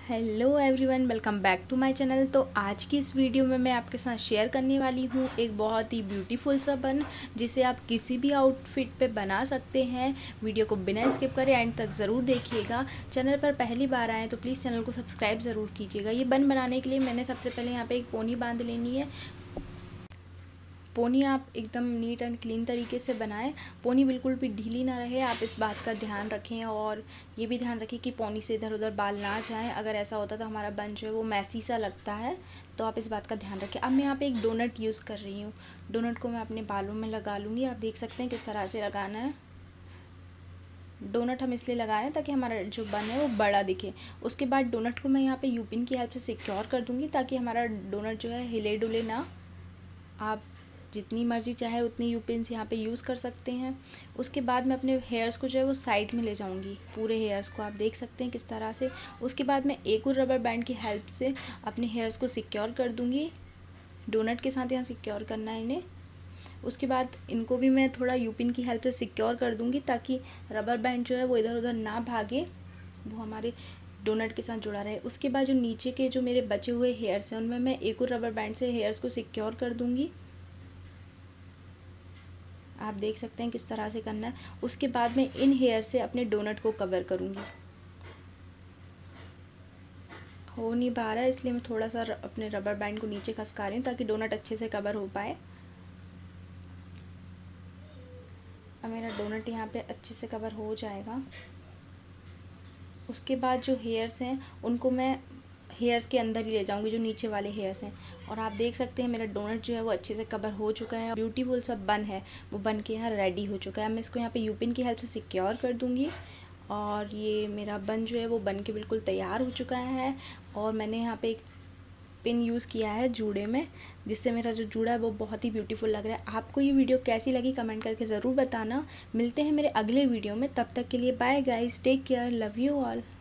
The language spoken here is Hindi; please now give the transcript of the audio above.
Hello everyone, welcome back to my channel. तो आज की इस वीडियो में मैं आपके साथ शेयर करने वाली हूँ एक बहुत ही ब्यूटीफुल सा बन, जिसे आप किसी भी आउटफिट पे बना सकते हैं। वीडियो को बिना स्किप करे एंड तक ज़रूर देखिएगा। चैनल पर पहली बार आएँ तो प्लीज़ चैनल को सब्सक्राइब ज़रूर कीजिएगा। ये बन बनाने के लिए मैंने सबसे पहले यहाँ पर एक पोनी बांध लेनी है। पोनी आप एकदम नीट एंड क्लीन तरीके से बनाएं। पोनी बिल्कुल भी ढीली ना रहे, आप इस बात का ध्यान रखें। और ये भी ध्यान रखें कि पोनी से इधर उधर बाल ना जाएं। अगर ऐसा होता तो हमारा बन जो है वो मैसी सा लगता है, तो आप इस बात का ध्यान रखें। अब मैं यहाँ पे एक डोनट यूज़ कर रही हूँ। डोनट को मैं अपने बालों में लगा लूँगी। आप देख सकते हैं किस तरह से लगाना है। डोनट हम इसलिए लगाए हैं ताकि हमारा जो बन है वो बड़ा दिखे। उसके बाद डोनट को मैं यहाँ पे यूपिन की हेल्प से सिक्योर कर दूँगी ताकि हमारा डोनट जो है हिले डुले ना। आप जितनी मर्ज़ी चाहे उतनी यू पिन्स यहाँ पे यूज़ कर सकते हैं। उसके बाद मैं अपने हेयर्स को जो है वो साइड में ले जाऊँगी, पूरे हेयर्स को आप देख सकते हैं किस तरह से। उसके बाद मैं एक और रबर बैंड की हेल्प से अपने हेयर्स को सिक्योर कर दूँगी। डोनट के साथ यहाँ सिक्योर करना है इन्हें। उसके बाद इनको भी मैं थोड़ा यू पिन की हेल्प से सिक्योर कर दूँगी ताकि रबर बैंड जो है वो इधर उधर ना भागे, वो हमारे डोनट के साथ जुड़ा रहे। उसके बाद जो नीचे के जो मेरे बचे हुए हेयर्स हैं उनमें मैं एक और रबर बैंड से हेयर्स को सिक्योर कर दूँगी। आप देख सकते हैं किस तरह से करना है। उसके बाद मैं इन हेयर से अपने डोनट को कवर करूँगी। हो नहीं पा रहा है इसलिए मैं थोड़ा सा अपने रबर बैंड को नीचे खसका रही हूँ ताकि डोनट अच्छे से कवर हो पाए। अब मेरा डोनट यहाँ पे अच्छे से कवर हो जाएगा। उसके बाद जो हेयर्स हैं उनको मैं हेयर्स के अंदर ही ले जाऊंगी, जो नीचे वाले हेयर्स हैं। और आप देख सकते हैं मेरा डोनट जो है वो अच्छे से कवर हो चुका है। ब्यूटीफुल सा बन है वो बन के यहाँ रेडी हो चुका है। मैं इसको यहाँ पे यूपिन की हेल्प से सिक्योर कर दूँगी। और ये मेरा बन जो है वो बन के बिल्कुल तैयार हो चुका है। और मैंने यहाँ पे एक पिन यूज़ किया है जूड़े में, जिससे मेरा जो जूड़ा है वो बहुत ही ब्यूटीफुल लग रहा है। आपको ये वीडियो कैसी लगी कमेंट करके ज़रूर बताना। मिलते हैं मेरे अगले वीडियो में, तब तक के लिए bye guys, take care, love you all.